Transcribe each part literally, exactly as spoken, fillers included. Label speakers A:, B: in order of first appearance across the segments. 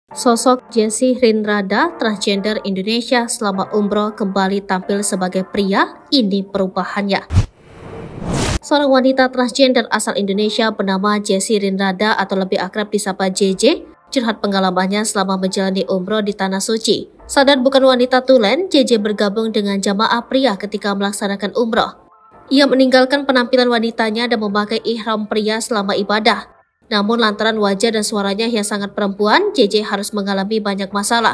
A: Sosok Jessie Rinrada, transgender Indonesia selama umroh kembali tampil sebagai pria, ini perubahannya. Seorang wanita transgender asal Indonesia bernama Jessie Rinrada atau lebih akrab disapa J J, curhat pengalamannya selama menjalani umroh di Tanah Suci. Sadar bukan wanita tulen, J J bergabung dengan jamaah pria ketika melaksanakan umroh. Ia meninggalkan penampilan wanitanya dan memakai ihram pria selama ibadah. Namun lantaran wajah dan suaranya yang sangat perempuan, J J harus mengalami banyak masalah.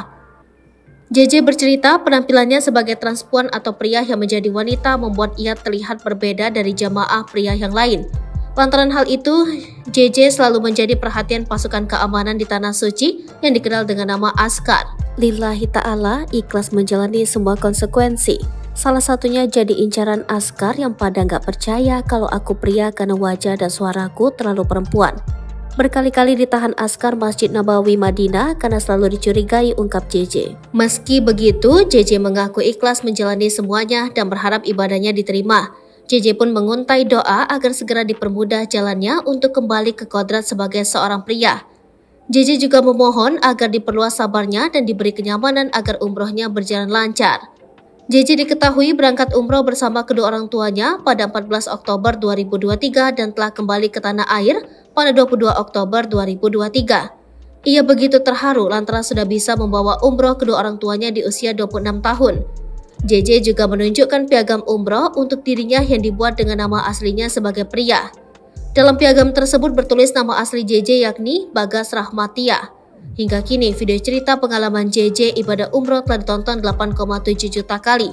A: J J bercerita penampilannya sebagai transpuan atau pria yang menjadi wanita membuat ia terlihat berbeda dari jamaah pria yang lain. Lantaran hal itu, J J selalu menjadi perhatian pasukan keamanan di Tanah Suci yang dikenal dengan nama Askar. Lillahi ta'ala, ikhlas menjalani semua konsekuensi. Salah satunya jadi incaran Askar yang pada nggak percaya kalau aku pria karena wajah dan suaraku terlalu perempuan. Berkali-kali ditahan Askar Masjid Nabawi Madinah karena selalu dicurigai, ungkap J J. Meski begitu, J J mengaku ikhlas menjalani semuanya dan berharap ibadahnya diterima. J J pun menguntai doa agar segera dipermudah jalannya untuk kembali ke kodrat sebagai seorang pria. J J juga memohon agar diperluas sabarnya dan diberi kenyamanan agar umrohnya berjalan lancar. J J diketahui berangkat umroh bersama kedua orang tuanya pada empat belas Oktober dua ribu dua puluh tiga dan telah kembali ke tanah air pada dua puluh dua Oktober dua ribu dua puluh tiga. Ia begitu terharu lantaran sudah bisa membawa umroh kedua orang tuanya di usia dua puluh enam tahun. J J juga menunjukkan piagam umroh untuk dirinya yang dibuat dengan nama aslinya sebagai pria. Dalam piagam tersebut bertulis nama asli J J yakni Bagas Rahmatia. Hingga kini video cerita pengalaman J J ibadah umroh telah ditonton delapan koma tujuh juta kali.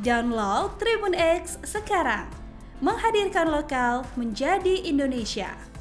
B: Download Tribun X sekarang, menghadirkan lokal menjadi Indonesia.